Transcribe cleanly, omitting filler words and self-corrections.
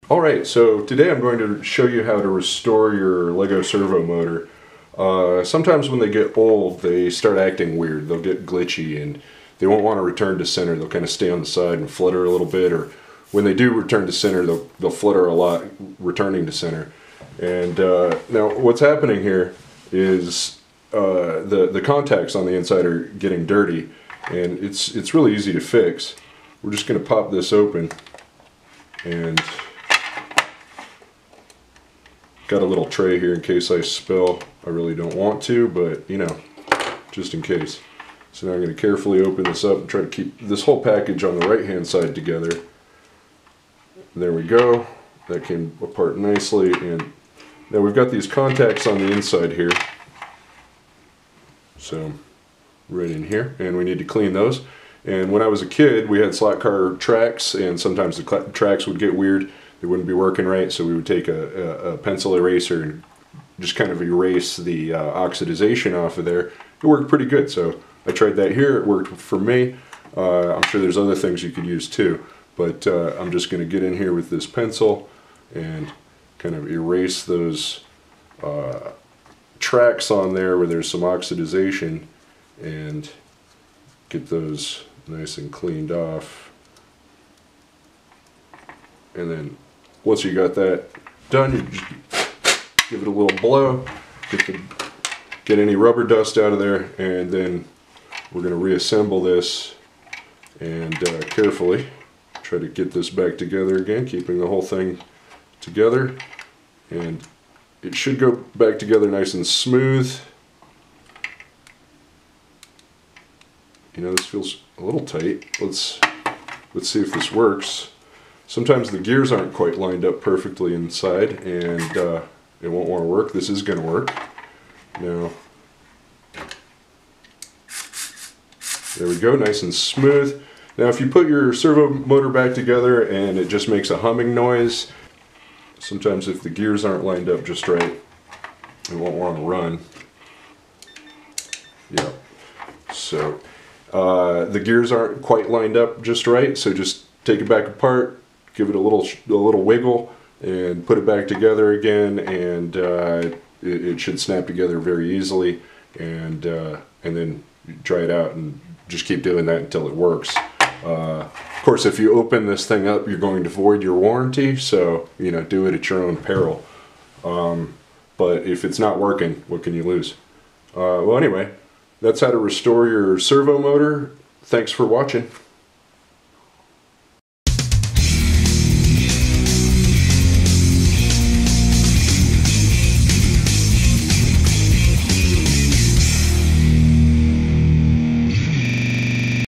Alright, so today I'm going to show you how to restore your Lego servo motor. Sometimes when they get old, they start acting weird. They'll get glitchy and they won't want to return to center. They'll kind of stay on the side and flutter a little bit, or when they do return to center, they'll flutter a lot returning to center. And now what's happening here is the contacts on the inside are getting dirty, and it's really easy to fix. We're just going to pop this open, and got a little tray here in case I spill. I really don't want to, but you know, just in case. So now I'm going to carefully open this up and try to keep this whole package on the right hand side together. There we go. That came apart nicely, and now we've got these contacts on the inside here. So right in here, and we need to clean those. And when I was a kid, we had slot car tracks, and sometimes the tracks would get weird. They wouldn't be working right, so we would take a pencil eraser and just kind of erase the oxidization off of there. It worked pretty good, so I tried that here. It worked for me. I'm sure there's other things you could use too, but I'm just going to get in here with this pencil and kind of erase those tracks on there where there's some oxidization and get those nice and cleaned off. And then once you got that done, you just give it a little blow, get any rubber dust out of there, and then we're going to reassemble this and carefully try to get this back together again, keeping the whole thing together, and it should go back together nice and smooth. You know, this feels a little tight. Let's see if this works. Sometimes the gears aren't quite lined up perfectly inside, and it won't want to work. This is going to work. Now, there we go, nice and smooth. Now if you put your servo motor back together and it just makes a humming noise, sometimes if the gears aren't lined up just right, it won't want to run. Yeah. So the gears aren't quite lined up just right, so just take it back apart, give it a little wiggle, and put it back together again, and it should snap together very easily. And then try it out and just keep doing that until it works. Of course, if you open this thing up, you're going to void your warranty, so you know, do it at your own peril. But if it's not working, what can you lose? Well, anyway, that's how to restore your servo motor. Thanks for watching.